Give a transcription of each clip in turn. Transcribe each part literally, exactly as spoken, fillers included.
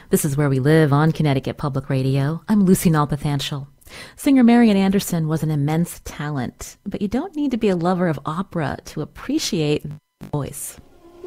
This is Where We Live on Connecticut Public Radio. I'm Lucy Nalpathanchel. Singer Marian Anderson was an immense talent, but you don't need to be a lover of opera to appreciate the voice.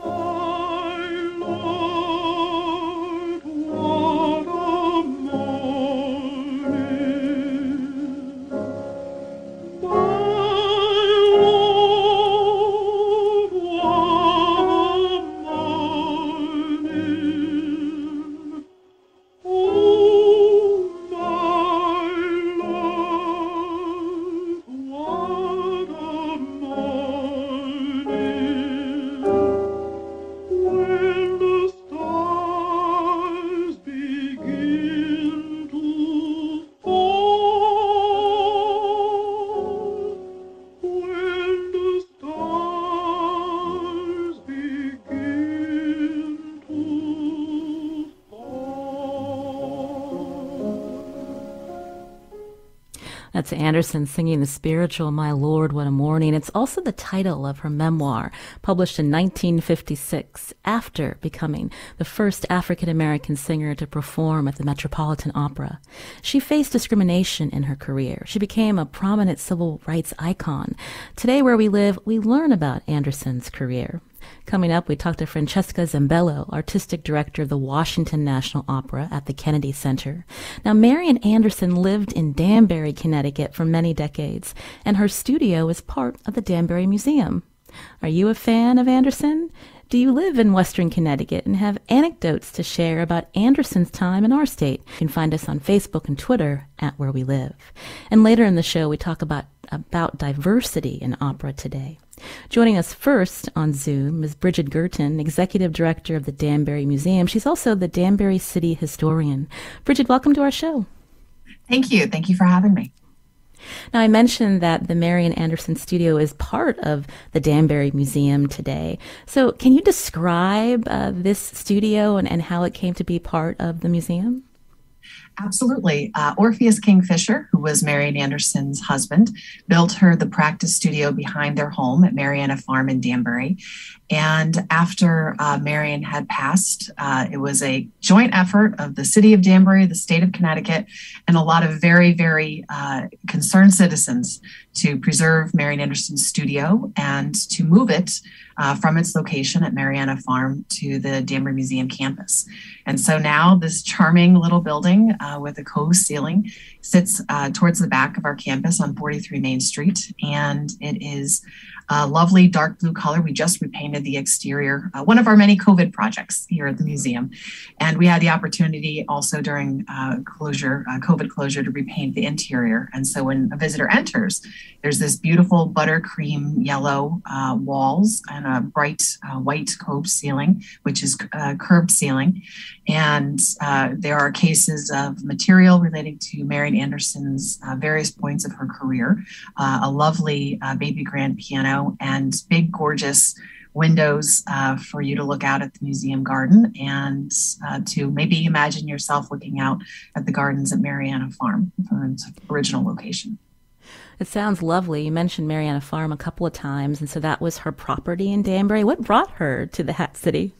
That's Anderson singing the spiritual My Lord, What a Morning. It's also the title of her memoir, published in nineteen fifty-six, after becoming the first African-American singer to perform at the Metropolitan Opera. She faced discrimination in her career. She became a prominent civil rights icon. Today, Where We Live, we learn about Anderson's career. Coming up, we talk to Francesca Zambello, artistic director of the Washington National Opera at the Kennedy Center. Now, Marian Anderson lived in Danbury, Connecticut for many decades, and her studio is part of the Danbury Museum. Are you a fan of Anderson? Do you live in Western Connecticut and have anecdotes to share about Anderson's time in our state? You can find us on Facebook and Twitter at Where We Live. And later in the show, we talk about, about diversity in opera today. Joining us first on Zoom is Bridget Girton, Executive Director of the Danbury Museum. She's also the Danbury City Historian. Bridget, welcome to our show. Thank you. Thank you for having me. Now, I mentioned that the Marian Anderson studio is part of the Danbury Museum today. So can you describe uh, this studio and, and how it came to be part of the museum? Absolutely. Uh, Orpheus Kingfisher, who was Marian Anderson's husband, built her the practice studio behind their home at Mariana Farm in Danbury. And after uh, Marian had passed, uh, it was a joint effort of the city of Danbury, the state of Connecticut, and a lot of very, very uh, concerned citizens to preserve Marian Anderson's studio and to move it uh, from its location at Mariana Farm to the Danbury Museum campus. And so now this charming little building uh, with a cove ceiling sits uh, towards the back of our campus on forty-three Main Street. And it is a lovely dark blue color. We just repainted the exterior, uh, one of our many COVID projects here at the museum. And we had the opportunity also during uh, closure, uh, COVID closure, to repaint the interior. And so when a visitor enters, there's this beautiful buttercream yellow uh, walls and a bright uh, white cove ceiling, which is uh, curved ceiling. And uh, there are cases of material relating to Marian Anderson's uh, various points of her career, uh, a lovely uh, baby grand piano, and big, gorgeous windows uh, for you to look out at the museum garden and uh, to maybe imagine yourself looking out at the gardens at Mariana Farm from its original location. It sounds lovely. You mentioned Mariana Farm a couple of times, and so that was her property in Danbury. What brought her to the Hat City?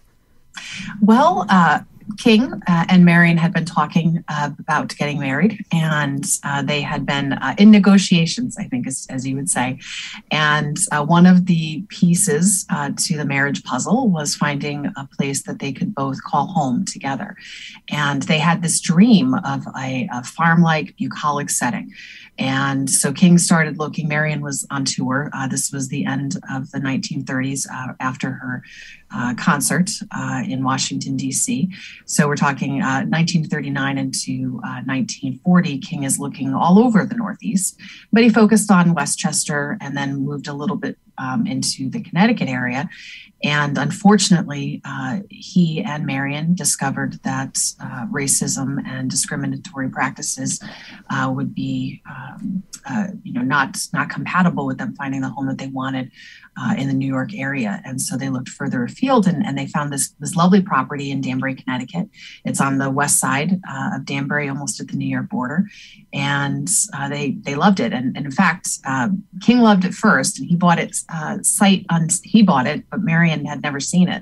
Well, uh, King uh, and Marian had been talking uh, about getting married, and uh, they had been uh, in negotiations, I think, as, as you would say. And uh, one of the pieces uh, to the marriage puzzle was finding a place that they could both call home together. And they had this dream of a, a farm-like bucolic setting. And so King started looking. Marian was on tour. Uh, this was the end of the nineteen thirties uh, after her uh, concert uh, in Washington, D C. So we're talking uh, nineteen thirty-nine into uh, nineteen forty. King is looking all over the Northeast, but he focused on Westchester and then moved a little bit um, into the Connecticut area. And unfortunately, uh, he and Marian discovered that uh, racism and discriminatory practices uh, would be, um, uh, you know, not not compatible with them finding the home that they wanted uh, in the New York area. And so they looked further afield, and, and they found this this lovely property in Danbury, Connecticut. It's on the west side uh, of Danbury, almost at the New York border, and uh, they they loved it. And, and in fact, uh, King loved it first, and he bought it uh, sight on he bought it, but Marian had never seen it.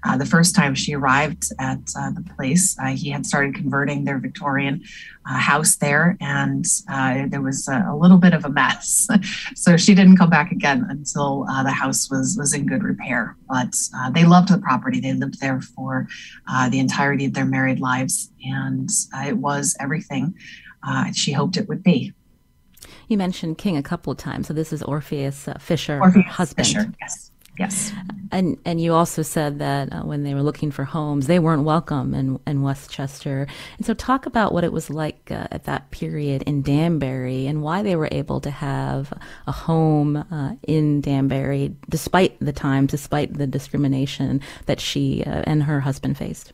Uh, the first time she arrived at uh, the place, uh, he had started converting their Victorian uh, house there, and uh, there was a, a little bit of a mess. So she didn't come back again until uh, the house was was in good repair. But uh, they loved the property. They lived there for uh, the entirety of their married lives, and uh, it was everything uh, she hoped it would be. You mentioned King a couple of times, so this is Orpheus uh, Fisher, Orpheus her husband. Fisher, yes. Yes. And and you also said that uh, when they were looking for homes, they weren't welcome in, in Westchester. And so talk about what it was like uh, at that period in Danbury and why they were able to have a home uh, in Danbury despite the times, despite the discrimination that she uh, and her husband faced.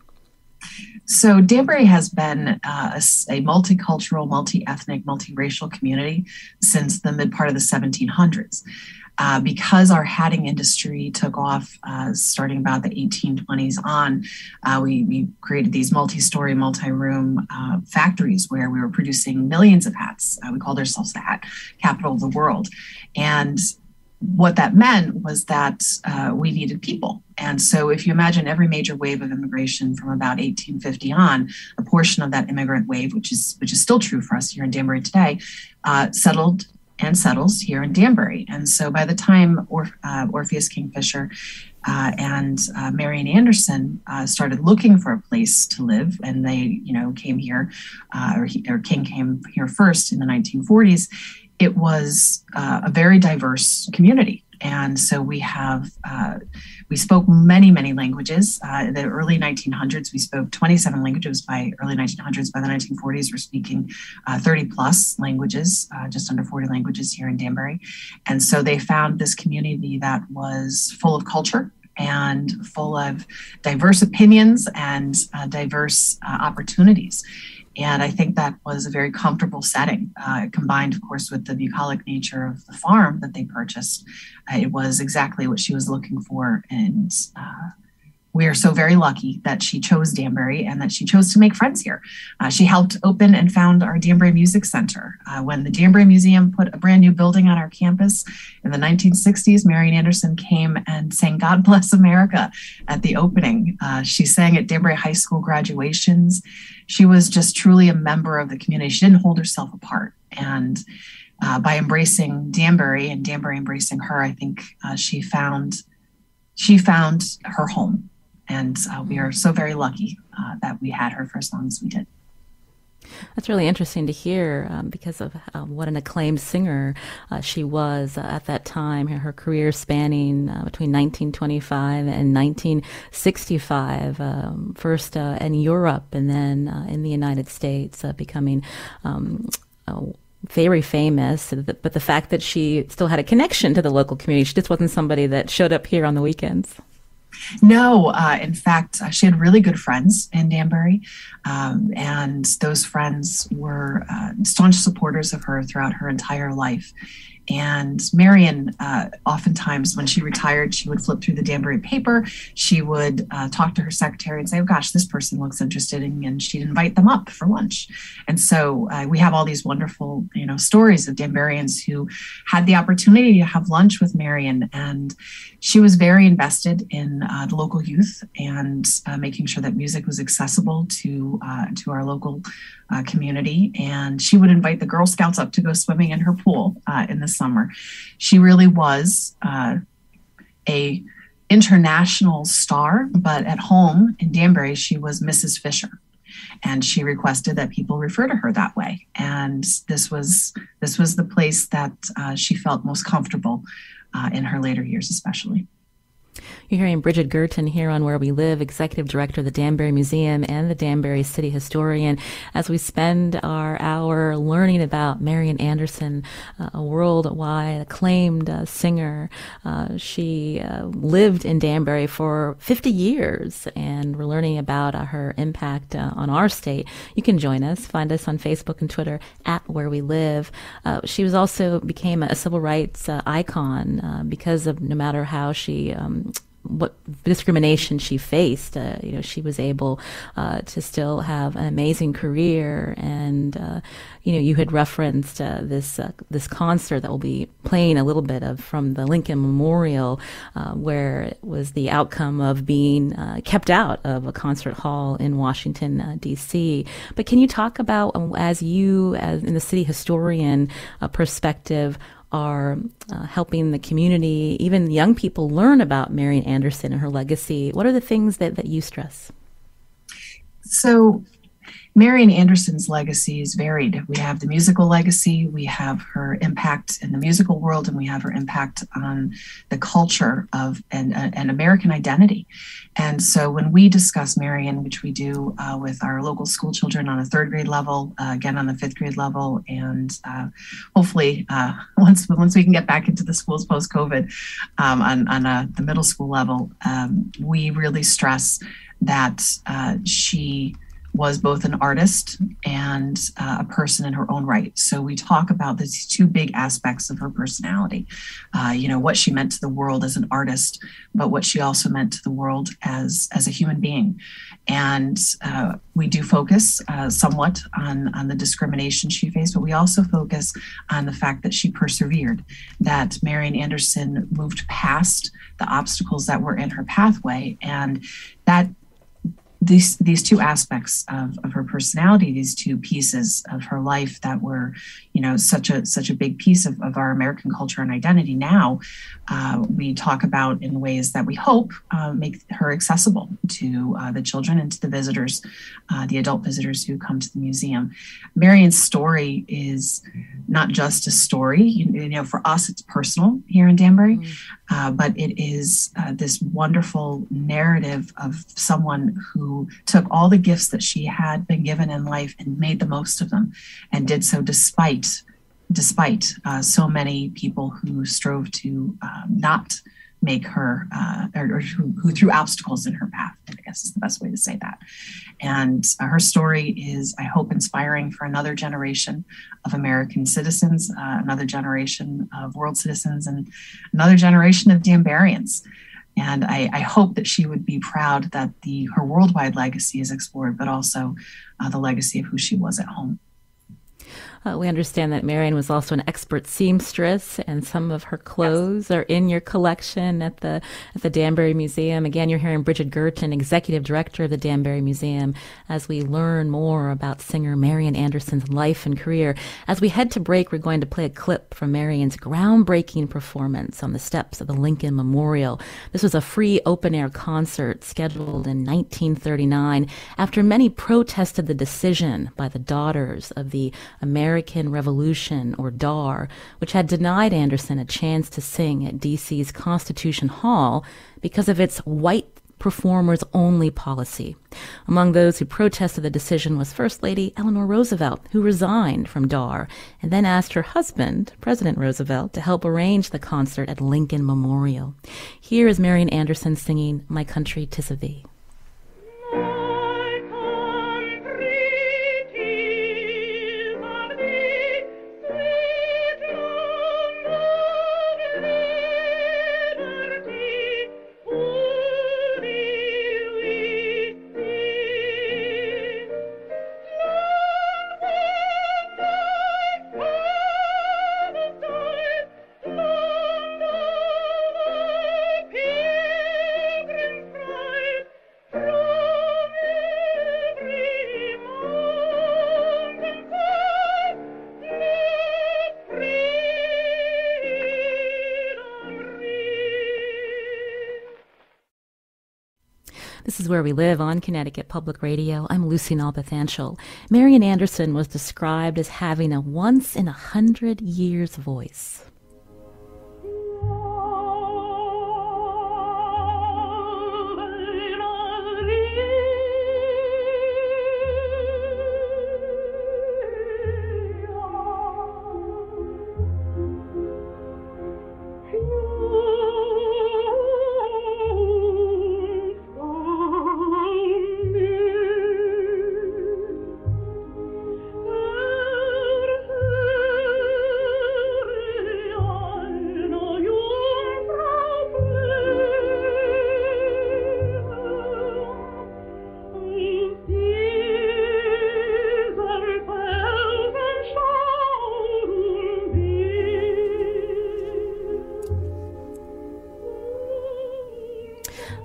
So Danbury has been uh, a, a multicultural, multi-ethnic, multiracial community since the mid part of the seventeen hundreds. Uh, because our hatting industry took off uh, starting about the eighteen twenties on, uh, we, we created these multi-story, multi-room uh, factories where we were producing millions of hats. Uh, we called ourselves the hat capital of the world. And what that meant was that uh, we needed people. And so if you imagine every major wave of immigration from about eighteen fifty on, a portion of that immigrant wave, which is which is still true for us here in Danbury today, uh, settled and settles here in Danbury. And so by the time or, uh, Orpheus Kingfisher uh, and uh, Marian Anderson uh, started looking for a place to live, and they, you know, came here, uh, or, he, or King came here first in the nineteen forties, it was uh, a very diverse community. And so we have, uh, we spoke many, many languages. Uh, in the early nineteen hundreds, we spoke twenty-seven languages. By early nineteen hundreds, by the nineteen forties, we're speaking uh, thirty plus languages, uh, just under forty languages here in Danbury. And so they found this community that was full of culture and full of diverse opinions and uh, diverse uh, opportunities. And I think that was a very comfortable setting, uh, combined, of course, with the bucolic nature of the farm that they purchased. Uh, it was exactly what she was looking for. And uh, we are so very lucky that she chose Danbury and that she chose to make friends here. Uh, she helped open and found our Danbury Music Center. Uh, when the Danbury Museum put a brand new building on our campus in the nineteen sixties, Marian Anderson came and sang God Bless America at the opening. Uh, she sang at Danbury High School graduations. She was just truly a member of the community. She didn't hold herself apart. And uh, by embracing Danbury and Danbury embracing her, I think uh, she found she found her home. And uh, we are so very lucky uh, that we had her for as long as we did. That's really interesting to hear um, because of uh, what an acclaimed singer uh, she was uh, at that time. Her, her career spanning uh, between nineteen twenty-five and nineteen sixty-five, um, first uh, in Europe and then uh, in the United States, uh, becoming um, uh, very famous. But the fact that she still had a connection to the local community, she just wasn't somebody that showed up here on the weekends. No, uh, in fact, uh, she had really good friends in Danbury, um, and those friends were uh, staunch supporters of her throughout her entire life. And Marian, uh, oftentimes when she retired, she would flip through the Danbury paper. She would uh, talk to her secretary and say, oh gosh, this person looks interested, and, and she'd invite them up for lunch. And so uh, we have all these wonderful, you know, stories of Danburyans who had the opportunity to have lunch with Marian. And she was very invested in uh, the local youth and uh, making sure that music was accessible to uh, to our local uh, community. And she would invite the Girl Scouts up to go swimming in her pool uh, in the summer. She really was uh, a international star, but at home in Danbury, she was Missus Fisher. And she requested that people refer to her that way. And this was this was the place that uh, she felt most comfortable uh, in her later years, especially. You're hearing Bridget Girton here on Where We Live, Executive Director of the Danbury Museum and the Danbury City Historian, as we spend our hour learning about Marian Anderson, uh, a worldwide acclaimed uh, singer. Uh, she uh, lived in Danbury for fifty years, and we're learning about uh, her impact uh, on our state. You can join us. Find us on Facebook and Twitter at Where We Live. Uh, she was also became a civil rights uh, icon uh, because of no matter how she um, what discrimination she faced. Uh, you know, she was able uh, to still have an amazing career. And, uh, you know, you had referenced uh, this uh, this concert that we'll be playing a little bit of from the Lincoln Memorial, uh, where it was the outcome of being uh, kept out of a concert hall in Washington, uh, D C. But can you talk about, um, as you, as in the city historian uh, perspective, are uh, helping the community, even young people, learn about Marian Anderson and her legacy? What are the things that, that you stress? So Marian Anderson's legacy is varied. We have the musical legacy, we have her impact in the musical world, and we have her impact on the culture of an, an American identity. And so when we discuss Marian, which we do uh, with our local school children on a third grade level, uh, again on the fifth grade level, and uh, hopefully uh, once once we can get back into the schools post-COVID um, on, on a, the middle school level, um, we really stress that uh, she was both an artist and uh, a person in her own right. So we talk about these two big aspects of her personality, uh, you know, what she meant to the world as an artist, but what she also meant to the world as, as a human being. And uh, we do focus uh, somewhat on, on the discrimination she faced, but we also focus on the fact that she persevered, that Marian Anderson moved past the obstacles that were in her pathway, and that These these two aspects of, of her personality, these two pieces of her life that were, you know, such a such a big piece of, of our American culture and identity now, uh, we talk about in ways that we hope uh, make her accessible to uh, the children and to the visitors, uh, the adult visitors who come to the museum. Marian's story is not just a story. You, you know, for us, it's personal here in Danbury, mm. uh, but it is uh, this wonderful narrative of someone who took all the gifts that she had been given in life and made the most of them, and did so despite despite uh, so many people who strove to uh, not make her, uh, or, or who, who threw obstacles in her path, I guess is the best way to say that. And uh, her story is, I hope, inspiring for another generation of American citizens, uh, another generation of world citizens, and another generation of Danburians. And I, I hope that she would be proud that the her worldwide legacy is explored, but also uh, the legacy of who she was at home. Uh, we understand that Marian was also an expert seamstress, and some of her clothes yes. are in your collection at the at the Danbury Museum. Again, you're hearing Bridget Girton, Executive Director of the Danbury Museum, as we learn more about singer Marian Anderson's life and career. As we head to break, we're going to play a clip from Marian's groundbreaking performance on the steps of the Lincoln Memorial. This was a free open-air concert scheduled in nineteen thirty-nine after many protested the decision by the Daughters of the American Revolution, or D A R, which had denied Anderson a chance to sing at D C's Constitution Hall because of its white performers only policy. Among those who protested the decision was First Lady Eleanor Roosevelt, who resigned from D A R and then asked her husband, President Roosevelt, to help arrange the concert at Lincoln Memorial. Here is Marian Anderson singing My Country 'Tis of Thee. This is Where We Live on Connecticut Public Radio. I'm Lucy Nalpathanchel. Marian Anderson was described as having a once-in-a-hundred-years voice.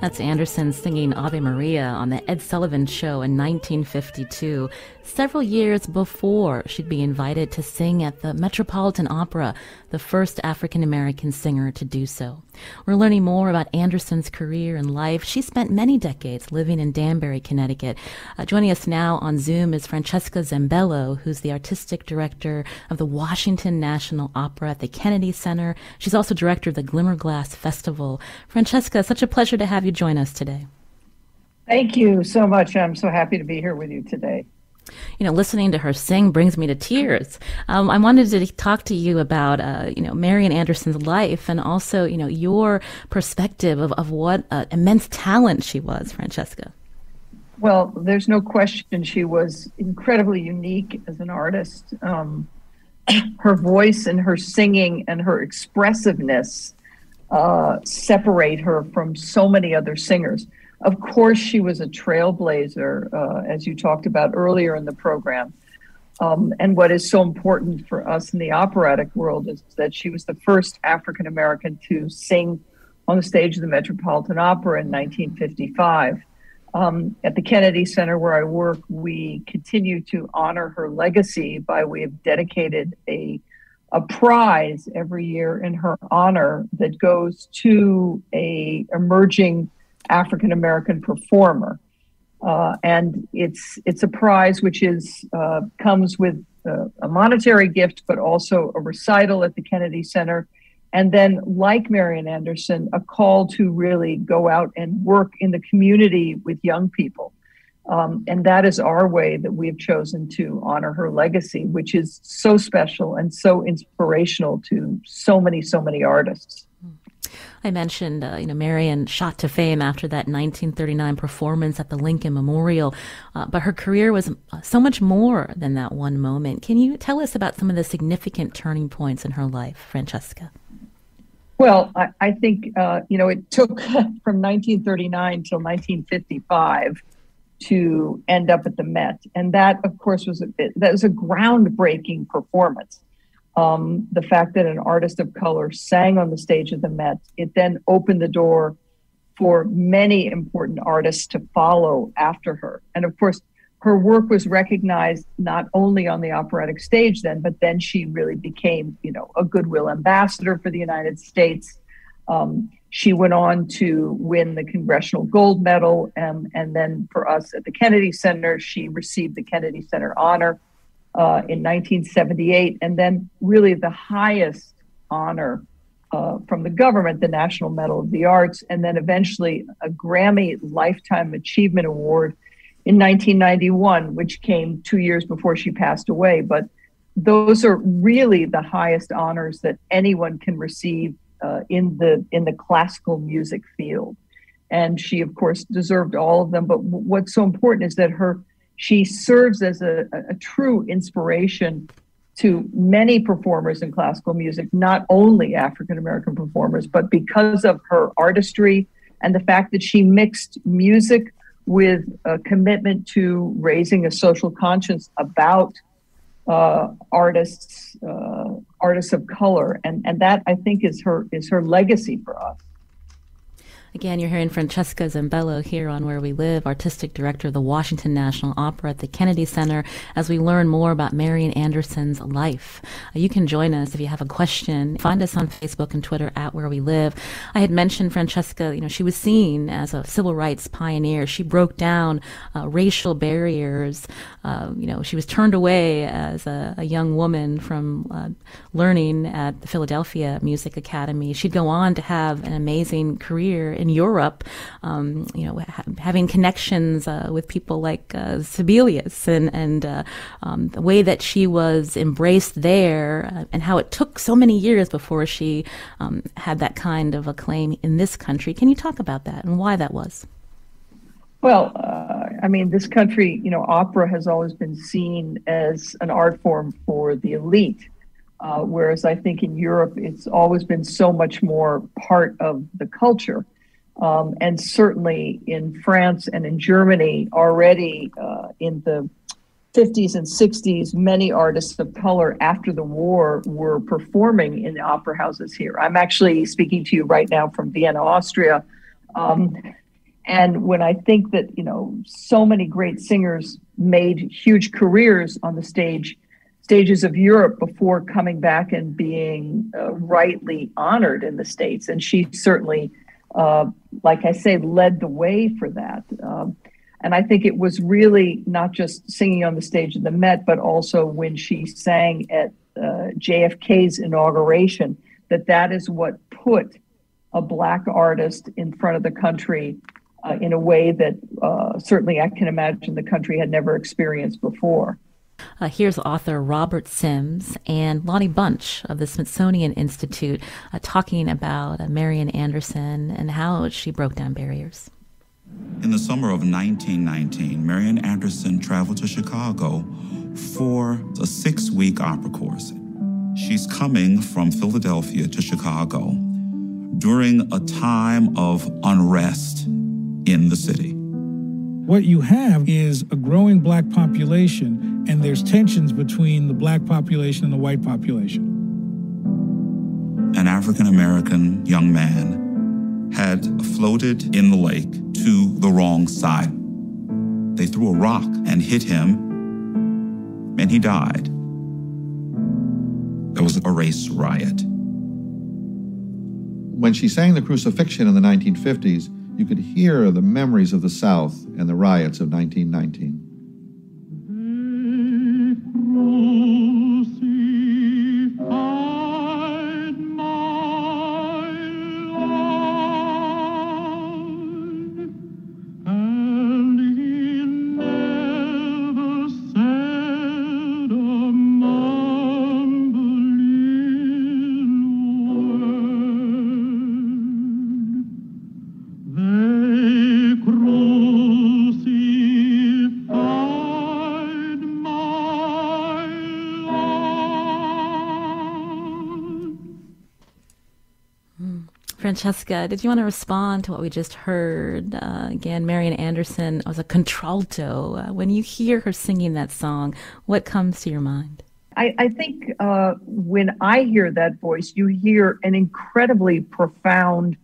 That's Anderson singing Ave Maria on the Ed Sullivan Show in nineteen fifty-two, several years before she'd be invited to sing at the Metropolitan Opera, the first African-American singer to do so. We're learning more about Anderson's career and life. She spent many decades living in Danbury, Connecticut. Uh, joining us now on Zoom is Francesca Zambello, who's the artistic director of the Washington National Opera at the Kennedy Center. She's also director of the Glimmerglass Festival. Francesca, such a pleasure to have you join us today. Thank you so much. I'm so happy to be here with you today. You know, listening to her sing brings me to tears. Um, I wanted to talk to you about, uh, you know, Marian Anderson's life and also, you know, your perspective of, of what uh, immense talent she was, Francesca. Well, there's no question she was incredibly unique as an artist. Um, her voice and her singing and her expressiveness uh, separate her from so many other singers. Of course, she was a trailblazer, uh, as you talked about earlier in the program. Um, and what is so important for us in the operatic world is that she was the first African-American to sing on the stage of the Metropolitan Opera in nineteen fifty-five. Um, at the Kennedy Center where I work, we continue to honor her legacy by we have dedicated a, a prize every year in her honor that goes to a emerging African-American performer. Uh, and it's it's a prize which is uh, comes with uh, a monetary gift, but also a recital at the Kennedy Center. And then, like Marian Anderson, a call to really go out and work in the community with young people. Um, and that is our way that we have chosen to honor her legacy, which is so special and so inspirational to so many, so many artists. I mentioned, uh, you know, Marian shot to fame after that nineteen thirty-nine performance at the Lincoln Memorial, uh, but her career was so much more than that one moment. Can you tell us about some of the significant turning points in her life, Francesca? Well, I, I think, uh, you know, it took from nineteen thirty-nine till nineteen fifty-five to end up at the Met. And that, of course, was a, that was a groundbreaking performance. Um, the fact that an artist of color sang on the stage of the Met, it then opened the door for many important artists to follow after her. And of course, her work was recognized not only on the operatic stage then, but then she really became, you know, a goodwill ambassador for the United States. Um, she went on to win the Congressional Gold Medal. And, and then for us at the Kennedy Center, she received the Kennedy Center Honor Uh, in nineteen seventy-eight, and then really the highest honor uh, from the government, the National Medal of the Arts, and then eventually a Grammy Lifetime Achievement Award in nineteen ninety-one, which came two years before she passed away. But those are really the highest honors that anyone can receive uh, in the in the classical music field. And she, of course, deserved all of them. But w- what's so important is that her She serves as a, a true inspiration to many performers in classical music, not only African-American performers, but because of her artistry and the fact that she mixed music with a commitment to raising a social conscience about uh, artists, uh, artists of color. And, and that, I think, is her is her legacy for us. Again, you're hearing Francesca Zambello here on Where We Live, artistic director of the Washington National Opera at the Kennedy Center, as we learn more about Marian Anderson's life. Uh, you can join us if you have a question. Find us on Facebook and Twitter at Where We Live. I had mentioned Francesca, you know, she was seen as a civil rights pioneer. She broke down uh, racial barriers. Uh, you know, she was turned away as a, a young woman from uh, learning at the Philadelphia Music Academy. She'd go on to have an amazing career in Europe, um, you know, ha- having connections uh, with people like uh, Sibelius, and and uh, um, the way that she was embraced there, uh, and how it took so many years before she um, had that kind of acclaim in this country. Can you talk about that and why that was? Well, uh, I mean, this country, you know, opera has always been seen as an art form for the elite. Uh, whereas I think in Europe, it's always been so much more part of the culture. Um, and certainly in France and in Germany, already uh, in the fifties and sixties, many artists of color after the war were performing in the opera houses here. I'm actually speaking to you right now from Vienna, Austria. Um, And when I think that, you know, so many great singers made huge careers on the stage, stages of Europe before coming back and being uh, rightly honored in the States. And she certainly, uh, like I say, led the way for that. Um, and I think it was really not just singing on the stage of the Met, but also when she sang at uh, J F K's inauguration, that that is what put a Black artist in front of the country uh, in a way that uh, certainly I can imagine the country had never experienced before. Uh, here's author Robert Sims and Lonnie Bunch of the Smithsonian Institute uh, talking about uh, Marian Anderson and how she broke down barriers. In the summer of nineteen nineteen, Marian Anderson traveled to Chicago for a six-week opera course. She's coming from Philadelphia to Chicago during a time of unrest in the city. What you have is a growing Black population, and there's tensions between the Black population and the white population. An African-American young man had floated in the lake to the wrong side. They threw a rock and hit him, and he died. There was a race riot. When she sang the Crucifixion in the nineteen fifties, you could hear the memories of the South and the riots of nineteen nineteen. Francesca, did you want to respond to what we just heard? Uh, again, Marian Anderson was a contralto. Uh, when you hear her singing that song, what comes to your mind? I, I think uh, when I hear that voice, you hear an incredibly profound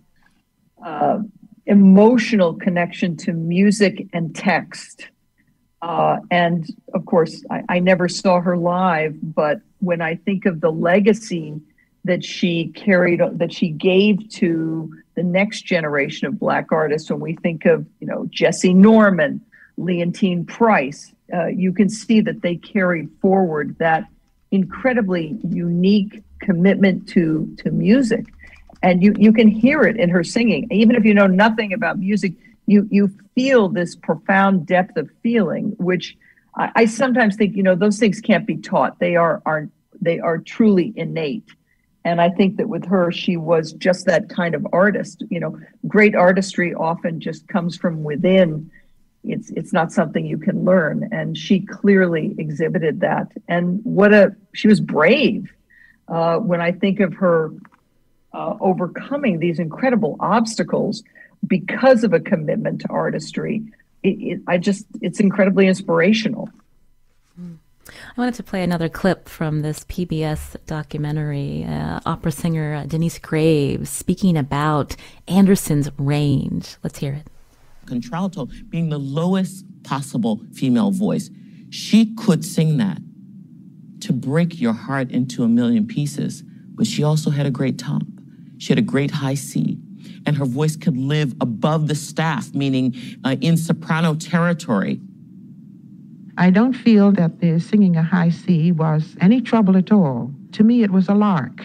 uh, emotional connection to music and text. Uh, and of course, I, I never saw her live, but when I think of the legacy that she carried, that she gave to the next generation of Black artists, when we think of, you know, Jesse Norman, Leontine Price, uh, you can see that they carried forward that incredibly unique commitment to, to music. And you, you can hear it in her singing. Even if you know nothing about music, you, you feel this profound depth of feeling, which I, I sometimes think, you know, those things can't be taught. They are, are, they are truly innate. And I think that with her, she was just that kind of artist. You know, great artistry often just comes from within. It's it's not something you can learn. And she clearly exhibited that. And what a, she was brave. Uh, when I think of her uh, overcoming these incredible obstacles because of a commitment to artistry, it, it, I just, it's incredibly inspirational. I wanted to play another clip from this P B S documentary. Uh, opera singer uh, Denise Graves speaking about Anderson's range. Let's hear it. Contralto being the lowest possible female voice. She could sing that to break your heart into a million pieces, but she also had a great top. She had a great high C, and her voice could live above the staff, meaning uh, in soprano territory. I don't feel that the singing a high C was any trouble at all. To me, it was a lark.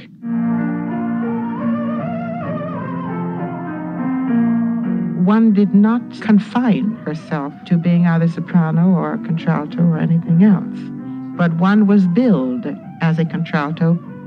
One did not confine herself to being either soprano or contralto or anything else, but one was billed as a contralto.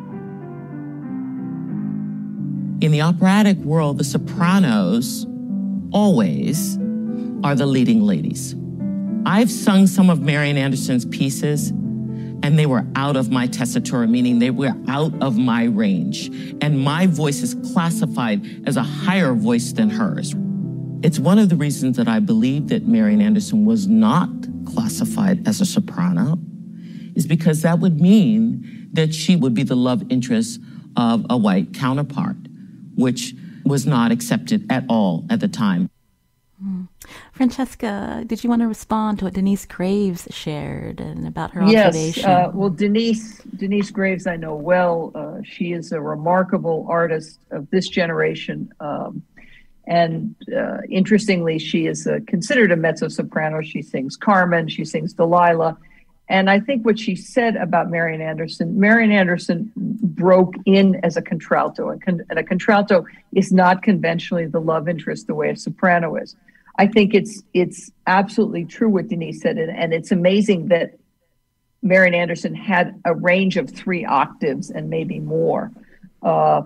In the operatic world, the sopranos always are the leading ladies. I've sung some of Marian Anderson's pieces, and they were out of my tessitura, meaning they were out of my range. And my voice is classified as a higher voice than hers. It's one of the reasons that I believe that Marian Anderson was not classified as a soprano, is because that would mean that she would be the love interest of a white counterpart, which was not accepted at all at the time. Mm. Francesca, did you want to respond to what Denise Graves shared and about her yes, observation? uh, well, Denise Denise Graves, I know well. Uh, she is a remarkable artist of this generation. Um, and uh, interestingly, she is uh, considered a mezzo-soprano. She sings Carmen, she sings Delilah. And I think what she said about Marian Anderson, Marian Anderson broke in as a contralto, and, con- and a contralto is not conventionally the love interest the way a soprano is. I think it's it's absolutely true what Denise said, and, and it's amazing that Marian Anderson had a range of three octaves and maybe more. Uh,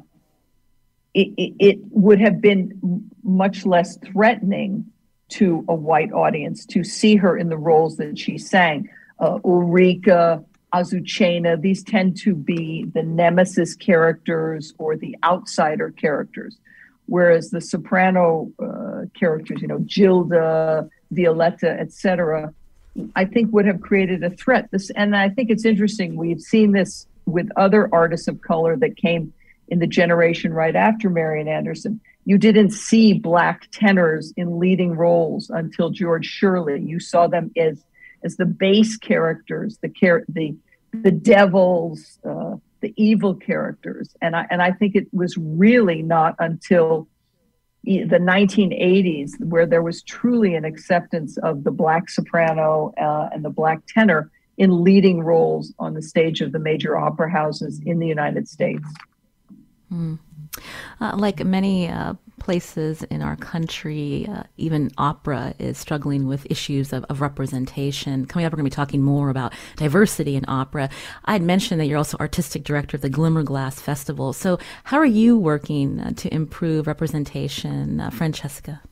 it, it, it would have been much less threatening to a white audience to see her in the roles that she sang. Uh, Ulrika, Azucena, these tend to be the nemesis characters or the outsider characters, whereas the soprano uh, characters, you know, Gilda, Violetta, et cetera, I think would have created a threat. This, and I think it's interesting. We've seen this with other artists of color that came in the generation right after Marian Anderson. You didn't see Black tenors in leading roles until George Shirley. You saw them as as the base characters, the char- the the devils, uh, the evil characters, and I and I think it was really not until the nineteen eighties where there was truly an acceptance of the Black soprano uh, and the Black tenor in leading roles on the stage of the major opera houses in the United States. Mm. Uh, like many uh, places in our country, uh, even opera is struggling with issues of, of representation. Coming up, we're going to be talking more about diversity in opera. I had mentioned that you're also artistic director of the Glimmerglass Festival. So how are you working uh, to improve representation, uh, Francesca?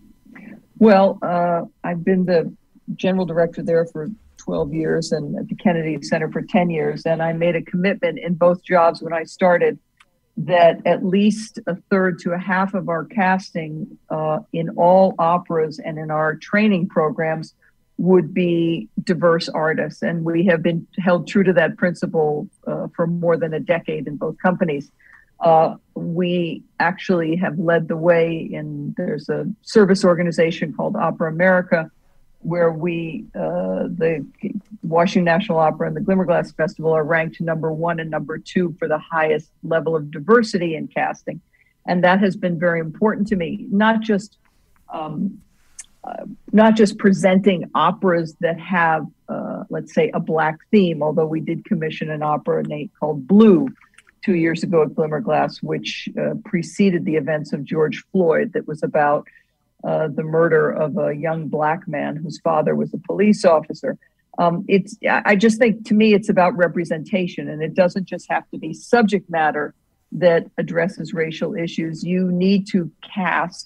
Well, uh, I've been the general director there for twelve years and at the Kennedy Center for ten years. And I made a commitment in both jobs when I started that at least a third to a half of our casting uh, in all operas and in our training programs would be diverse artists. And we have been held true to that principle uh, for more than a decade in both companies. Uh, we actually have led the way in, there's a service organization called Opera America, where we, uh, the Washington National Opera and the Glimmerglass Festival are ranked number one and number two for the highest level of diversity in casting. And that has been very important to me, not just um, uh, not just presenting operas that have, uh, let's say, a Black theme, although we did commission an opera, Nate, called Blue two years ago at Glimmerglass, which uh, preceded the events of George Floyd, that was about Uh, the murder of a young Black man whose father was a police officer. Um, it's, I just think, to me, it's about representation, and it doesn't just have to be subject matter that addresses racial issues. You need to cast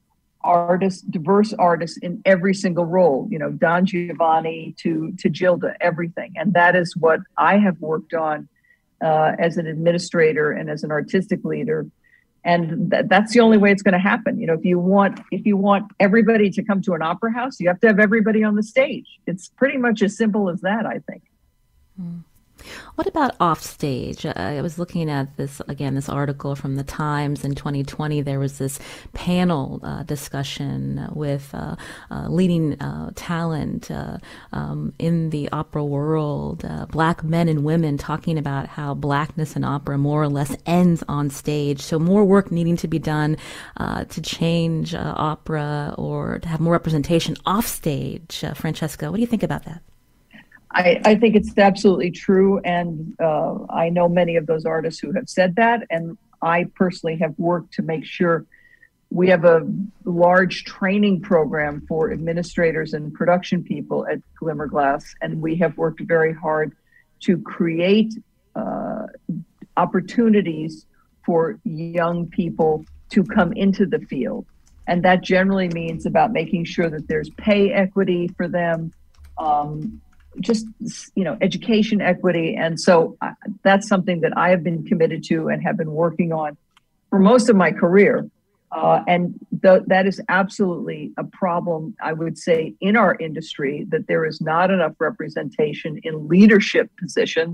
artists, diverse artists in every single role, you know, Don Giovanni to, to Gilda, everything. And that is what I have worked on uh, as an administrator and as an artistic leader. And th- that's the only way it's going to happen. You know, if you want, if you want everybody to come to an opera house, you have to have everybody on the stage. It's pretty much as simple as that, I think. Mm. What about offstage? I was looking at this, again, this article from the Times in twenty twenty. There was this panel uh, discussion with uh, uh, leading uh, talent uh, um, in the opera world, uh, Black men and women, talking about how Blackness in opera more or less ends on stage. So more work needing to be done uh, to change uh, opera or to have more representation offstage. Uh, Francesca, what do you think about that? I, I think it's absolutely true. And uh, I know many of those artists who have said that. And I personally have worked to make sure we have a large training program for administrators and production people at Glimmerglass. And we have worked very hard to create uh, opportunities for young people to come into the field. And that generally means about making sure that there's pay equity for them, um, just, you know, education equity. And so uh, that's something that I have been committed to and have been working on for most of my career. Uh, and th- that is absolutely a problem, I would say, in our industry, that there is not enough representation in leadership positions,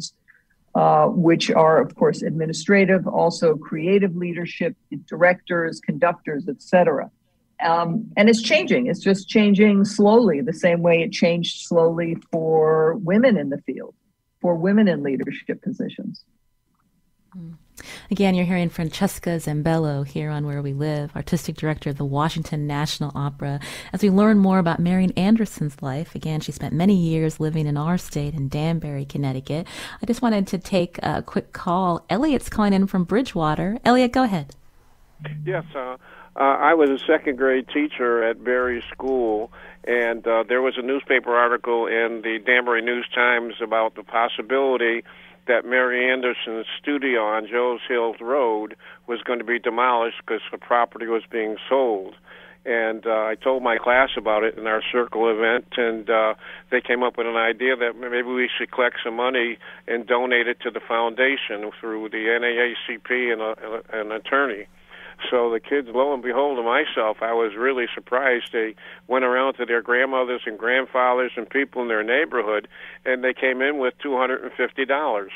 uh, which are, of course, administrative, also creative leadership, directors, conductors, et cetera. Um, and it's changing. It's just changing slowly, the same way it changed slowly for women in the field, for women in leadership positions. Again, you're hearing Francesca Zambello here on Where We Live, Artistic Director of the Washington National Opera, as we learn more about Marian Anderson's life. Again, she spent many years living in our state in Danbury, Connecticut. I just wanted to take a quick call. Elliot's calling in from Bridgewater. Elliot, go ahead. Yes, uh, uh, I was a second grade teacher at Berry School, and uh, there was a newspaper article in the Danbury News Times about the possibility that Mary Anderson's studio on Joe's Hills Road was going to be demolished because the property was being sold. And uh, I told my class about it in our circle event, and uh, they came up with an idea that maybe we should collect some money and donate it to the foundation through the N double A C P and a, an attorney. So the kids, lo and behold, and myself, I was really surprised. They went around to their grandmothers and grandfathers and people in their neighborhood, and they came in with two hundred fifty dollars.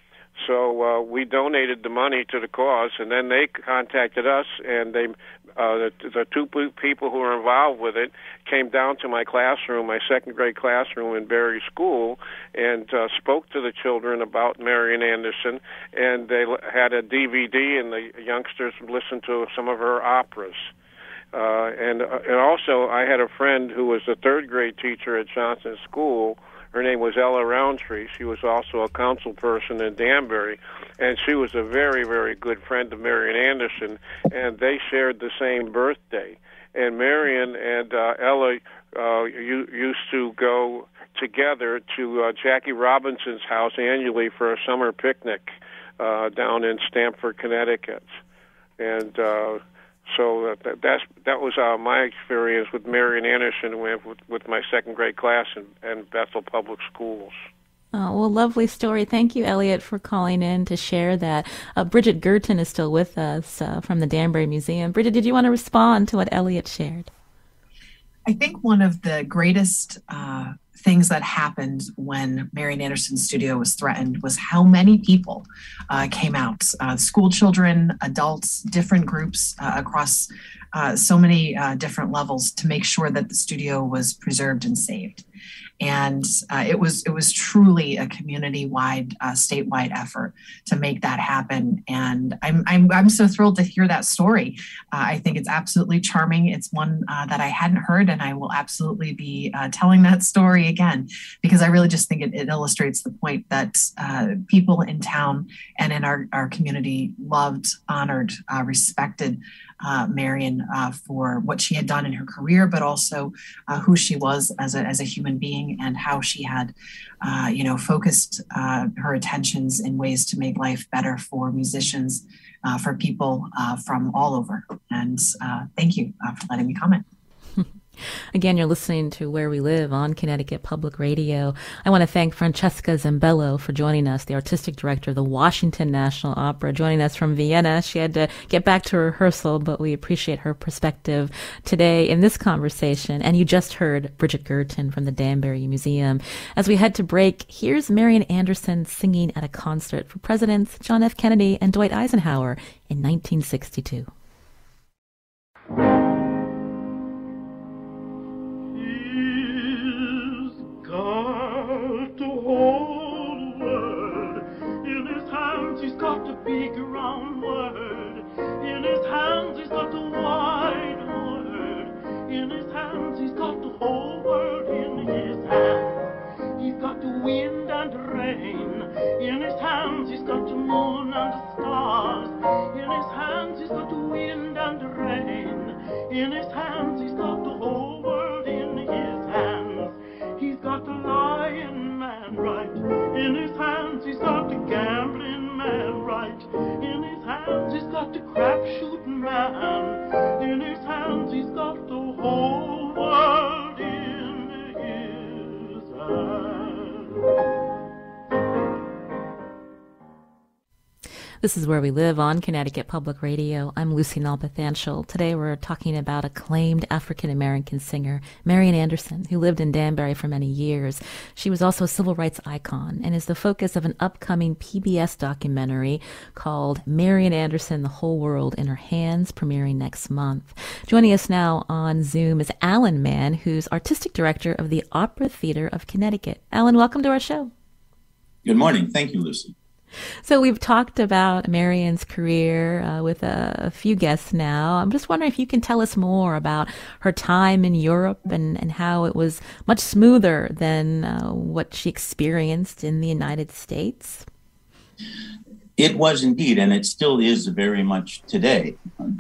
So uh, we donated the money to the cause, and then they contacted us, and they, uh, the, the two people who were involved with it came down to my classroom, my second grade classroom in Berry School, and uh, spoke to the children about Marian Anderson, and they had a D V D, and the youngsters listened to some of her operas. Uh, and, uh, and also, I had a friend who was a third grade teacher at Johnson School. Her name was Ella Roundtree. She was also a council person in Danbury, and she was a very, very good friend of Marian Anderson, and they shared the same birthday. And Marian and uh, Ella uh, u- used to go together to uh, Jackie Robinson's house annually for a summer picnic uh, down in Stamford, Connecticut. And uh, So that that's, that was uh, my experience with Marian Anderson with, with my second grade class in, in Bethel Public Schools. Oh, well, lovely story. Thank you, Elliot, for calling in to share that. Uh, Bridget Girton is still with us uh, from the Danbury Museum. Bridget, did you want to respond to what Elliot shared? I think one of the greatest uh, things that happened when Marian Anderson's studio was threatened was how many people uh, came out. Uh, school children, adults, different groups uh, across uh, so many uh, different levels to make sure that the studio was preserved and saved. And uh, it was it was truly a community-wide, uh, statewide effort to make that happen. And I'm I'm I'm so thrilled to hear that story. Uh, I think it's absolutely charming. It's one uh, that I hadn't heard, and I will absolutely be uh, telling that story again, because I really just think it, it illustrates the point that uh, people in town and in our, our community loved, honored, uh, respected Uh, Marian uh, for what she had done in her career, but also uh, who she was as a, as a human being, and how she had, uh, you know, focused uh, her attentions in ways to make life better for musicians, uh, for people uh, from all over. And uh, thank you uh, for letting me comment. Again, you're listening to Where We Live on Connecticut Public Radio. I want to thank Francesca Zambello for joining us, the artistic director of the Washington National Opera, joining us from Vienna. She had to get back to rehearsal, but we appreciate her perspective today in this conversation. And you just heard Bridget Girton from the Danbury Museum. As we head to break, here's Marian Anderson singing at a concert for Presidents John F. Kennedy and Dwight Eisenhower in nineteen sixty-two. Big round word. In his hands he's got the wide word. In his hands he's got the whole world in his hands. He's got the wind and the rain. In his hands he's got the moon and the stars. In his hands he's got the wind and the rain. In his hands he's got the whole world in his hands. He's got the lion man right. In his hands he's got the gambling man right. In his hands he's got the crap-shooting man. In his hands he's got the whole world in his hands. This is Where We Live on Connecticut Public Radio. I'm Lucy Nalpathanchel. Today we're talking about acclaimed African-American singer Marian Anderson, who lived in Danbury for many years. She was also a civil rights icon and is the focus of an upcoming P B S documentary called Marian Anderson, The Whole World in Her Hands, premiering next month. Joining us now on Zoom is Alan Mann, who's artistic director of the Opera Theater of Connecticut. Alan, welcome to our show. Good morning. Thank you, Lucy. So we've talked about Marian's career uh, with a, a few guests now. I'm just wondering if you can tell us more about her time in Europe and, and how it was much smoother than uh, what she experienced in the United States. It was indeed, and it still is very much today.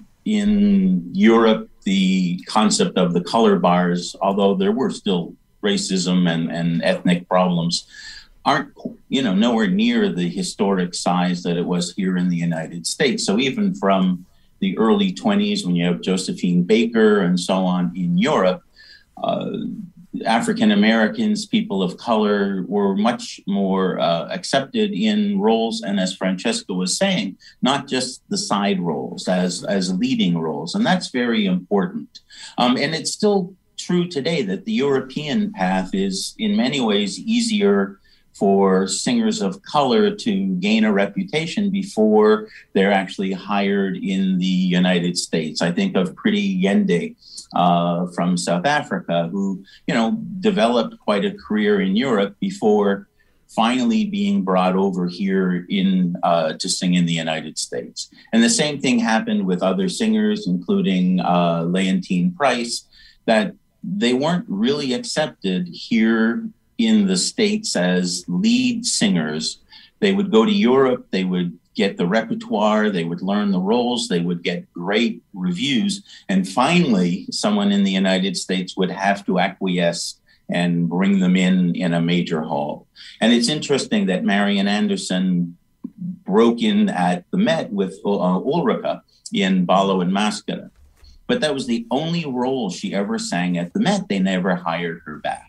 In Europe, the concept of the color bars, although there were still racism and, and ethnic problems, aren't, you know, nowhere near the historic size that it was here in the United States. So even from the early twenties, when you have Josephine Baker and so on in Europe, uh, African Americans, people of color, were much more uh, accepted in roles, and as Francesca was saying, not just the side roles, as, as leading roles. And that's very important. Um, and it's still true today that the European path is in many ways easier for singers of color to gain a reputation before they're actually hired in the United States. I think of Pretty Yende uh, from South Africa, who, you know, developed quite a career in Europe before finally being brought over here in uh, to sing in the United States. And the same thing happened with other singers, including uh, Leontine Price, that they weren't really accepted here in the States as lead singers. They would go to Europe, they would get the repertoire, they would learn the roles, they would get great reviews, and finally someone in the United States would have to acquiesce and bring them in in a major hall. And it's interesting that Marian Anderson broke in at the Met with uh, Ulrika in Ballo and Mascara, but that was the only role she ever sang at the Met. They never hired her back.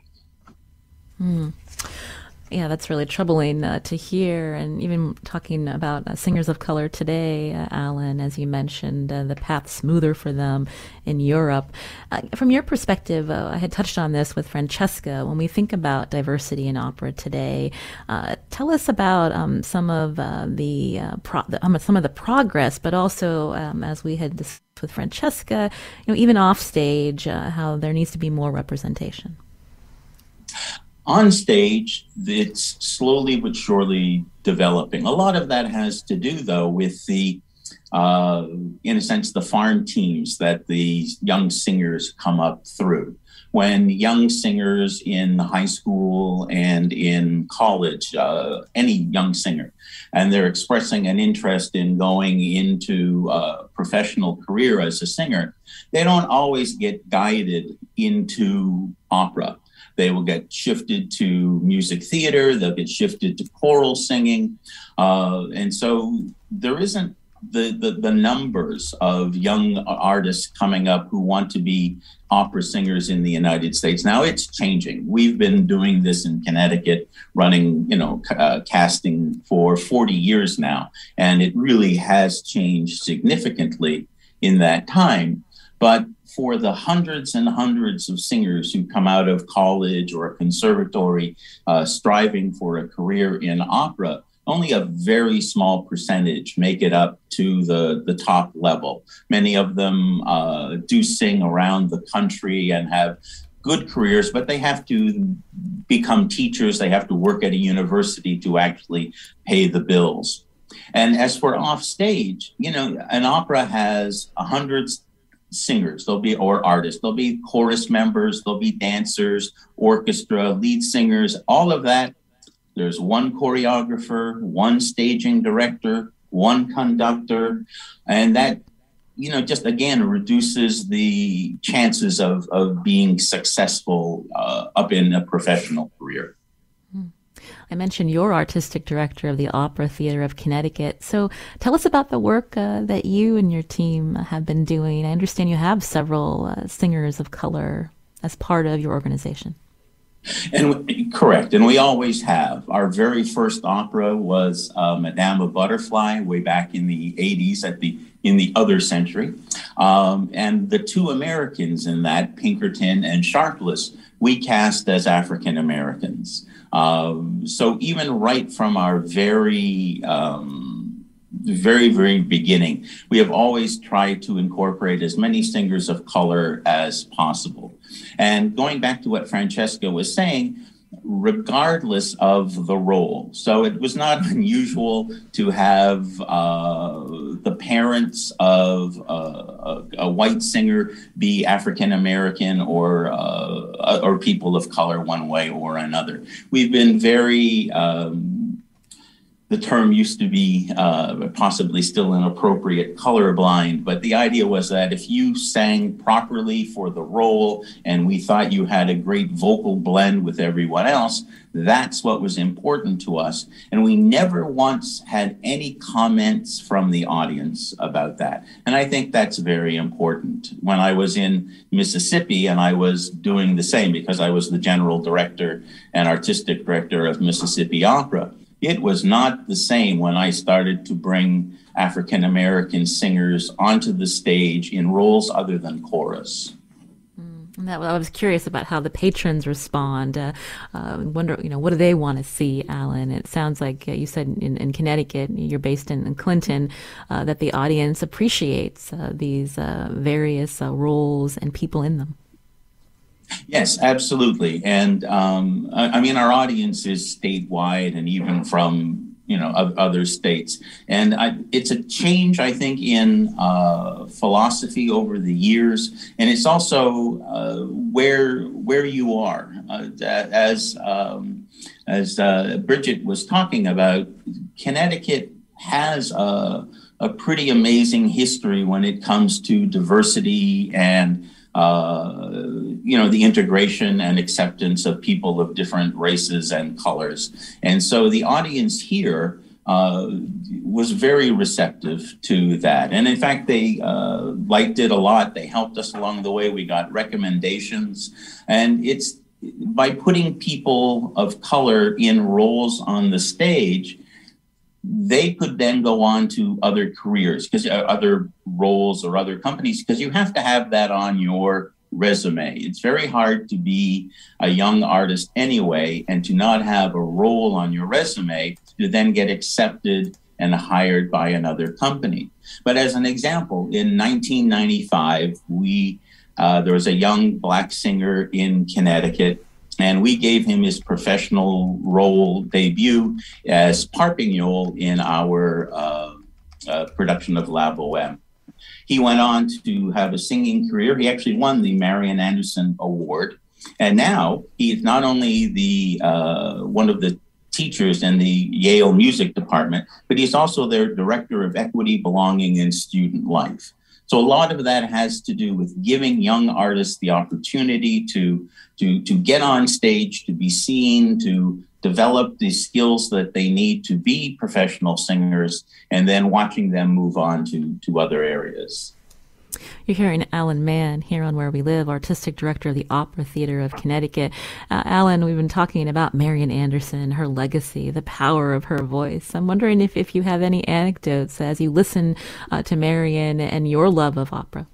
Hmm. Yeah, that's really troubling uh, to hear. And even talking about uh, singers of color today, uh, Alan, as you mentioned, uh, the path smoother for them in Europe. Uh, from your perspective, uh, I had touched on this with Francesca. When we think about diversity in opera today, uh, tell us about um, some of uh, the, uh, pro- the um, some of the progress, but also um, as we had discussed with Francesca, you know, even off stage, uh, how there needs to be more representation. On stage, it's slowly but surely developing. A lot of that has to do, though, with the, uh, in a sense, the farm teams that the young singers come up through. When young singers in high school and in college, uh, any young singer, and they're expressing an interest in going into a professional career as a singer, they don't always get guided into opera. They will get shifted to music theater, they'll get shifted to choral singing. Uh, and so there isn't the, the, the numbers of young artists coming up who want to be opera singers in the United States. Now it's changing. We've been doing this in Connecticut, running, you know, uh, casting for forty years now. And it really has changed significantly in that time. But for the hundreds and hundreds of singers who come out of college or a conservatory uh, striving for a career in opera, only a very small percentage make it up to the, the top level. Many of them uh, do sing around the country and have good careers, but they have to become teachers. They have to work at a university to actually pay the bills. And as for off stage, you know, an opera has a hundred singers, there'll be, or artists, there'll be chorus members, there'll be dancers, orchestra, lead singers, all of that. There's one choreographer, one staging director, one conductor, and that, you know, just again reduces the chances of, of being successful uh, up in a professional career. I mentioned you're artistic director of the Opera Theater of Connecticut. So tell us about the work uh, that you and your team have been doing. I understand you have several uh, singers of color as part of your organization. And we, correct, and we always have. Our very first opera was uh, Madame of Butterfly, way back in the eighties, at the in the other century. Um, and the two Americans in that, Pinkerton and Sharpless, we cast as African Americans. Um, so even right from our very um, very, very beginning, we have always tried to incorporate as many singers of color as possible. And going back to what Francesca was saying, regardless of the role. So it was not unusual to have uh, the parents of uh, a, a white singer be African American or uh, or people of color one way or another. We've been very um, the term used to be uh, possibly still inappropriate, colorblind, but the idea was that if you sang properly for the role and we thought you had a great vocal blend with everyone else, that's what was important to us. And we never once had any comments from the audience about that. And I think that's very important. When I was in Mississippi and I was doing the same, because I was the general director and artistic director of Mississippi Opera, it was not the same when I started to bring African American singers onto the stage in roles other than chorus. Mm, that, I was curious about how the patrons respond. Uh, uh, wonder, you know, what do they want to see, Alan? It sounds like uh, you said in, in Connecticut, you're based in, in Clinton, uh, that the audience appreciates uh, these uh, various uh, roles and people in them. Yes, absolutely. And um, I, I mean, our audience is statewide and even from, you know, other states. And I, it's a change, I think, in uh, philosophy over the years. And it's also uh, where where you are. Uh, as um, as uh, Bridget was talking about, Connecticut has a, a pretty amazing history when it comes to diversity and Uh, you know, the integration and acceptance of people of different races and colors. And so the audience here uh, was very receptive to that. And in fact, they uh, liked it a lot. They helped us along the way. We got recommendations. And it's by putting people of color in roles on the stage, they could then go on to other careers, because uh, other roles or other companies, because you have to have that on your resume. It's very hard to be a young artist anyway, and to not have a role on your resume to then get accepted and hired by another company. But as an example, in nineteen ninety-five, we uh, there was a young Black singer in Connecticut, and we gave him his professional role debut as Parpignol in our uh, uh, production of La Bohème. He went on to have a singing career. He actually won the Marian Anderson Award. And now he is not only the uh, one of the teachers in the Yale Music Department, but he's also their Director of Equity, Belonging, and Student Life. So a lot of that has to do with giving young artists the opportunity to, to, to get on stage, to be seen, to develop the skills that they need to be professional singers, and then watching them move on to, to other areas. You're hearing Alan Mann here on Where We Live, Artistic Director of the Opera Theater of Connecticut. Uh, Alan, we've been talking about Marian Anderson, her legacy, the power of her voice. I'm wondering if, if you have any anecdotes as you listen uh, to Marian and your love of opera.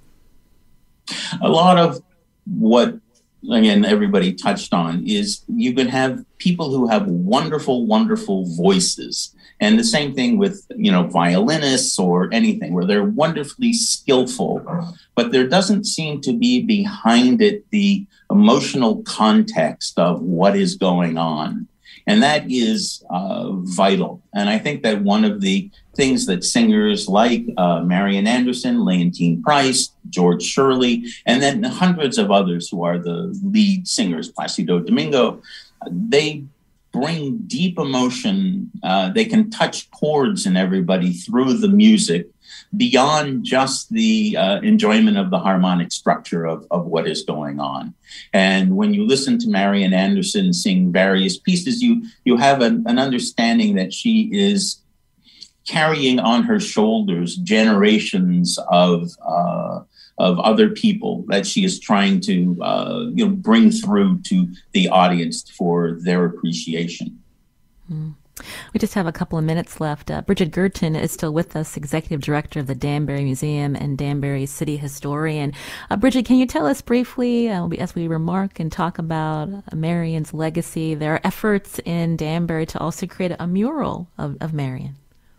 A lot of what, again, everybody touched on is you can have people who have wonderful, wonderful voices. And the same thing with, you know, violinists or anything, where they're wonderfully skillful, but there doesn't seem to be behind it the emotional context of what is going on. And that is uh, vital. And I think that one of the things that singers like uh, Marian Anderson, Leontine Price, George Shirley, and then hundreds of others who are the lead singers, Placido Domingo, they bring deep emotion. Uh, they can touch chords in everybody through the music beyond just the uh, enjoyment of the harmonic structure of, of what is going on. And when you listen to Marian Anderson sing various pieces, you, you have an, an understanding that she is carrying on her shoulders generations of, uh, of other people that she is trying to uh, you know, bring through to the audience for their appreciation. Mm. We just have a couple of minutes left. Uh, Bridget Girton is still with us, Executive Director of the Danbury Museum and Danbury City Historian. Uh, Bridget, can you tell us briefly, uh, as we remark and talk about uh, Marian's legacy, there are efforts in Danbury to also create a mural of, of Marian.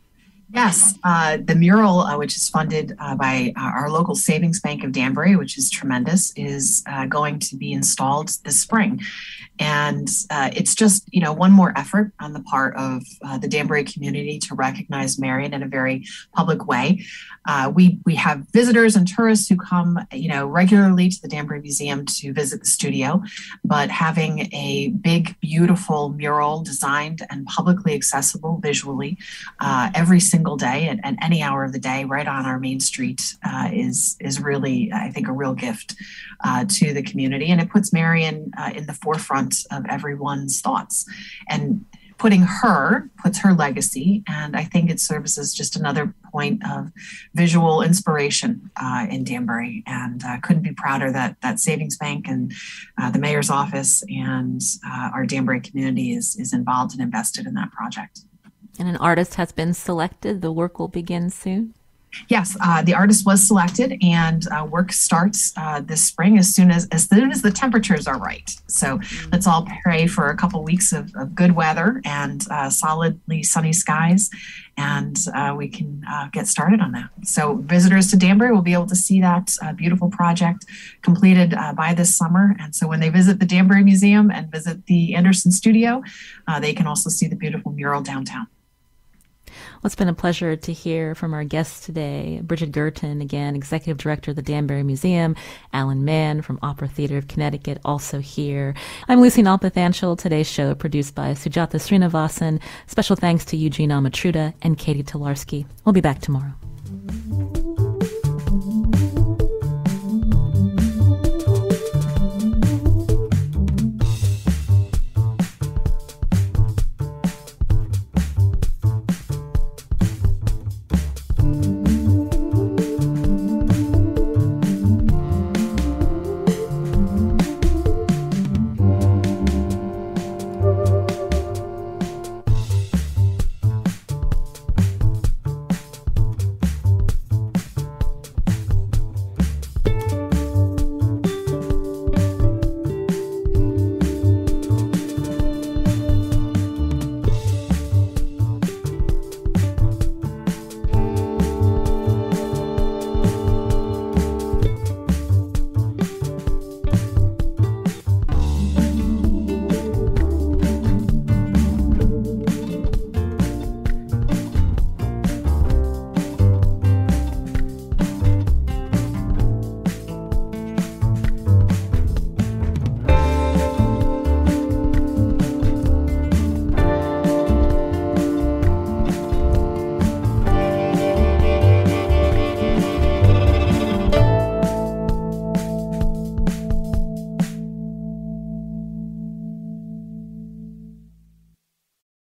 Yes, uh, the mural, uh, which is funded uh, by uh, our local Savings Bank of Danbury, which is tremendous, is uh, going to be installed this spring. And uh, it's just, you know, one more effort on the part of uh, the Danbury community to recognize Marian in a very public way. Uh, we we have visitors and tourists who come, you know, regularly to the Danbury Museum to visit the studio, but having a big, beautiful mural designed and publicly accessible visually uh, every single day at, at any hour of the day, right on our main street, uh, is is really, I think, a real gift uh, to the community, and it puts Marian uh, in the forefront of everyone's thoughts. And putting her puts her legacy, and I think it serves as just another point of visual inspiration uh, in Danbury. And uh, couldn't be prouder that that Savings Bank and uh, the mayor's office and uh, our Danbury community is is involved and invested in that project. And an artist has been selected. The work will begin soon. Yes, uh, the artist was selected, and uh, work starts uh, this spring as soon as as soon as the temperatures are right. So mm-hmm. let's all pray for a couple weeks of, of good weather and uh, solidly sunny skies, and uh, we can uh, get started on that. So visitors to Danbury will be able to see that uh, beautiful project completed uh, by this summer. And so when they visit the Danbury Museum and visit the Anderson Studio, uh, they can also see the beautiful mural downtown. Well, it's been a pleasure to hear from our guests today. Bridget Girton, again, Executive Director of the Danbury Museum. Alan Mann from Opera Theater of Connecticut, also here. I'm Lucy Nalpathanchil. Today's show produced by Sujata Srinivasan. Special thanks to Eugene Amatruda and Katie Tolarski. We'll be back tomorrow.